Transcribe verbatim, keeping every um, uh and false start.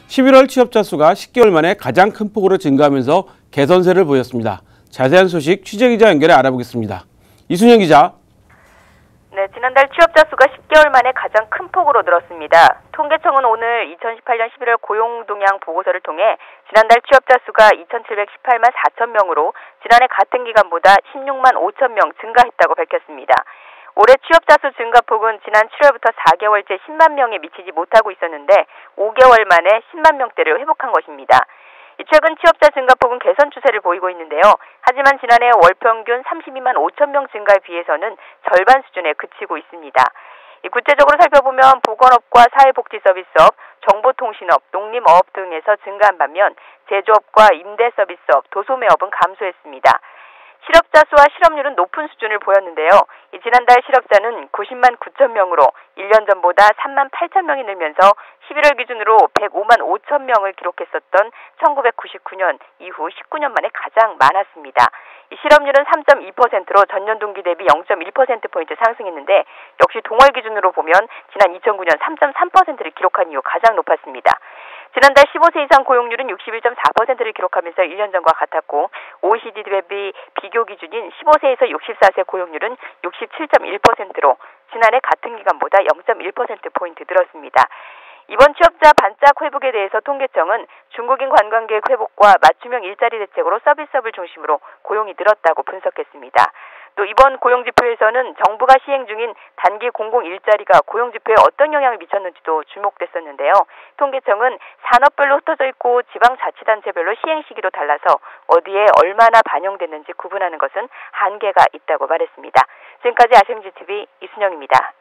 십일월 취업자 수가 십 개월 만에 가장 큰 폭으로 증가하면서 개선세를 보였습니다. 자세한 소식 취재기자 연결해 알아보겠습니다. 이순영 기자. 네, 지난달 취업자 수가 십 개월 만에 가장 큰 폭으로 늘었습니다. 통계청은 오늘 이천십팔년 십일월 고용동향 보고서를 통해 지난달 취업자 수가 이천칠백십팔만 사천 명으로 지난해 같은 기간보다 십육만 오천 명 증가했다고 밝혔습니다. 올해 취업자 수 증가폭은 지난 칠월부터 사 개월째 십만 명에 미치지 못하고 있었는데 오 개월 만에 십만 명대를 회복한 것입니다. 최근 취업자 증가폭은 개선 추세를 보이고 있는데요. 하지만 지난해 월 평균 삼십이만 오천 명 증가에 비해서는 절반 수준에 그치고 있습니다. 구체적으로 살펴보면 보건업과 사회복지서비스업, 정보통신업, 농림어업 등에서 증가한 반면 제조업과 임대서비스업, 도소매업은 감소했습니다. 실업자 수와 실업률은 높은 수준을 보였는데요. 지난달 실업자는 구십만 구천 명으로 일 년 전보다 삼만 팔천 명이 늘면서 십일월 기준으로 백오만 오천 명을 기록했었던 천구백구십구년 이후 십구 년 만에 가장 많았습니다. 실업률은 삼 점 이 퍼센트로 전년 동기 대비 영 점 일 퍼센트포인트 상승했는데 역시 동월 기준으로 보면 지난 이천구년 삼 점 삼 퍼센트를 기록한 이후 가장 높았습니다. 지난달 십오 세 이상 고용률은 육십일 점 사 퍼센트를 기록하면서 일 년 전과 같았고 오이시디 대비 비교 기준인 십오 세에서 육십사 세 고용률은 육십칠 점 일 퍼센트로 지난해 같은 기간보다 영 점 일 퍼센트포인트 늘었습니다. 이번 취업자 반짝 회복에 대해서 통계청은 중국인 관광객 회복과 맞춤형 일자리 대책으로 서비스업을 중심으로 고용이 늘었다고 분석했습니다. 또 이번 고용지표에서는 정부가 시행 중인 단기 공공 일자리가 고용지표에 어떤 영향을 미쳤는지도 주목됐었는데요. 통계청은 산업별로 흩어져 있고 지방자치단체별로 시행 시기도 달라서 어디에 얼마나 반영됐는지 구분하는 것은 한계가 있다고 말했습니다. 지금까지 아시엠지티비 이순영입니다.